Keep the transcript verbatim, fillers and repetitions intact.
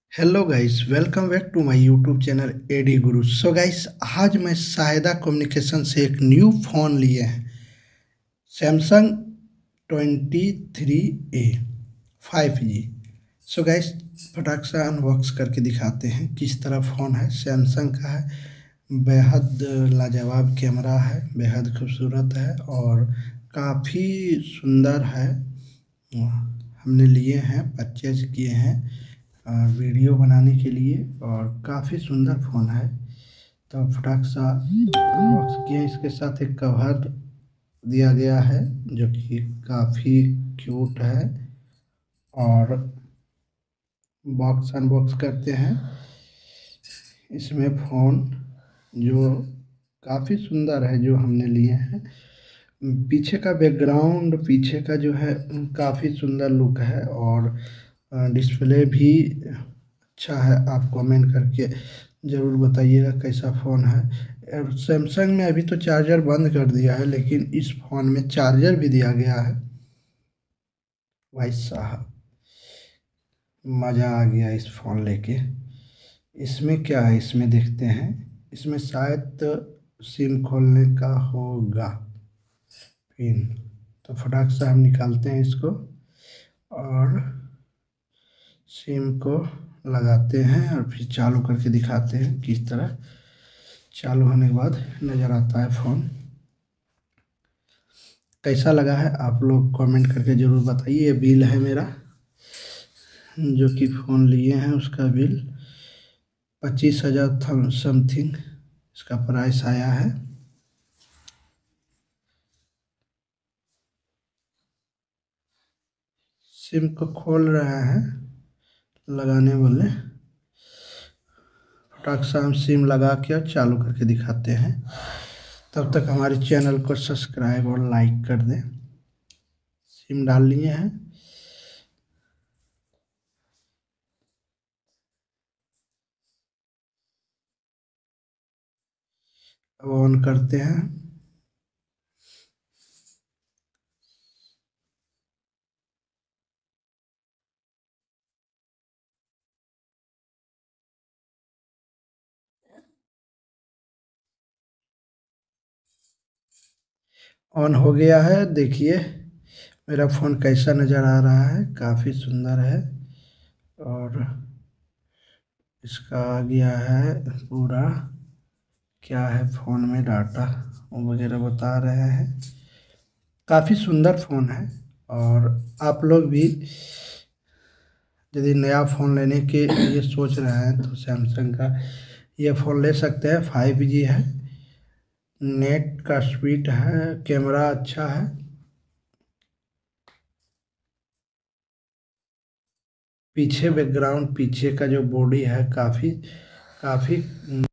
Hello guys, welcome back to my YouTube channel AD Guru. So guys, आज मैं सायदा communication से एक न्यू फ़ोन लिए हैं, Samsung twenty three A five G. So guys, फटाक से अनबॉक्स करके दिखाते हैं किस तरह फ़ोन है। सैमसंग का है, बेहद लाजवाब कैमरा है, बेहद खूबसूरत है और काफ़ी सुंदर है। हमने लिए हैं, परचेज किए हैं अ, वीडियो बनाने के लिए और काफ़ी सुंदर फ़ोन है। तो फटाक सा अनबॉक्स किए। इसके साथ एक कवर दिया गया है जो कि काफ़ी क्यूट है और बॉक्स अनबॉक्स करते हैं। इसमें फ़ोन जो काफ़ी सुंदर है जो हमने लिए हैं। पीछे का बैकग्राउंड, पीछे का जो है काफ़ी सुंदर लुक है और डिस्प्ले भी अच्छा है। आप कमेंट करके ज़रूर बताइएगा कैसा फ़ोन है। सैमसंग में अभी तो चार्जर बंद कर दिया है, लेकिन इस फ़ोन में चार्जर भी दिया गया है। भाई साहब, मज़ा आ गया इस फ़ोन लेके। इसमें क्या है, इसमें देखते हैं। इसमें शायद सिम खोलने का होगा पिन। तो फटाक से हम निकालते हैं इसको और सिम को लगाते हैं और फिर चालू करके दिखाते हैं किस तरह चालू होने के बाद नज़र आता है फ़ोन। कैसा लगा है आप लोग कमेंट करके ज़रूर बताइए। ये बिल है मेरा, जो कि फ़ोन लिए हैं उसका बिल पच्चीस हज़ार समथिंग इसका प्राइस आया है। सिम को खोल रहे हैं लगाने वाले। फटाक से हम सिम लगा के और चालू करके दिखाते हैं। तब तक हमारे चैनल को सब्सक्राइब और लाइक कर दें। सिम डाल लिए हैं, अब ऑन करते हैं। ऑन हो गया है। देखिए मेरा फ़ोन कैसा नज़र आ रहा है, काफ़ी सुंदर है और इसका आ गया है पूरा क्या है फ़ोन में डाटा वगैरह बता रहे हैं। काफ़ी सुंदर फ़ोन है और आप लोग भी यदि नया फ़ोन लेने के लिए सोच रहे हैं तो सैमसंग का ये फ़ोन ले सकते हैं। फाइव जी है, नेट का स्पीड है, कैमरा अच्छा है। पीछे बैकग्राउंड, पीछे का जो बॉडी है काफ़ी काफ़ी